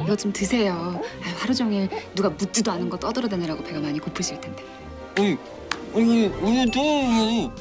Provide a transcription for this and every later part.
이거 좀 드세요. 하루 종일 누가 묻지도 않은 거 떠들어대느라고 배가 많이 고프실 텐데. 오늘 또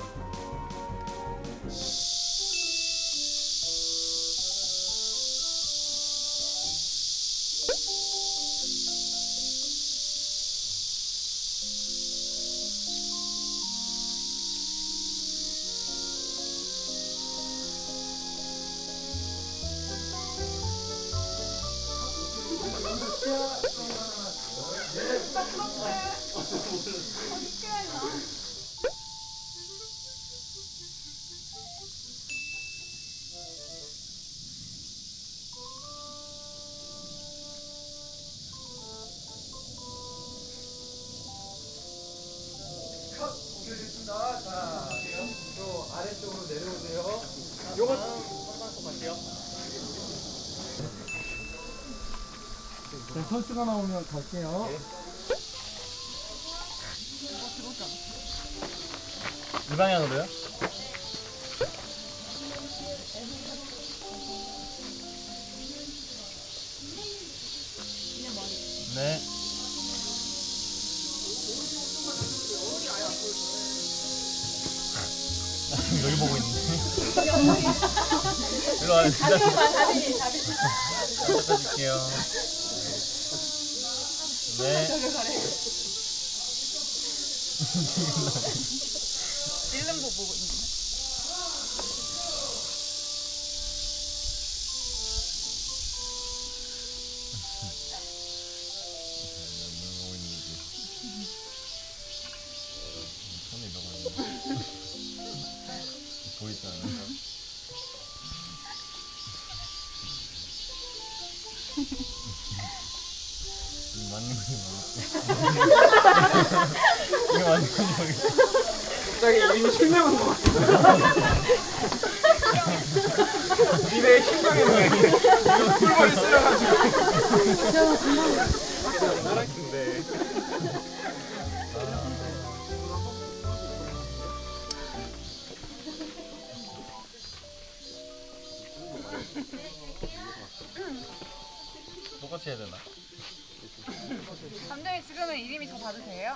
자, 또 아래쪽으로 내려오세요. 요거 갈게요. 자, 선수가 나오면 갈게요. 이 방향으로요? 네. 여기 보고 있는데. 일로 와요. 잡아줄게요. 네. 찔름보 보고 있는. 보이지 않아요? 맞는 건지 모르겠어. 이거 맞는 건지 모르겠어. 갑자기 이미 실명한 것 같아. 니네 심장에 이거 꿀벌이 쓸려가지고. 나락인데. 똑같이 해야 되나? 감독님 지금은 이름이 저 봐도 돼요?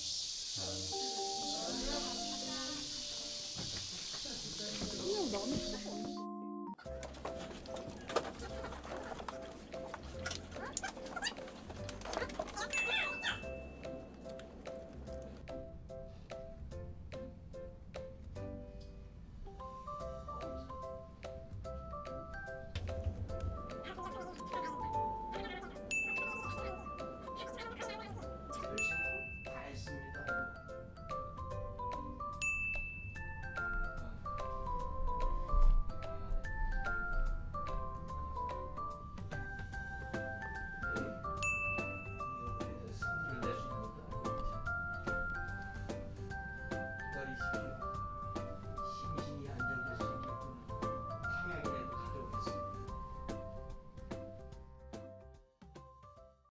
너무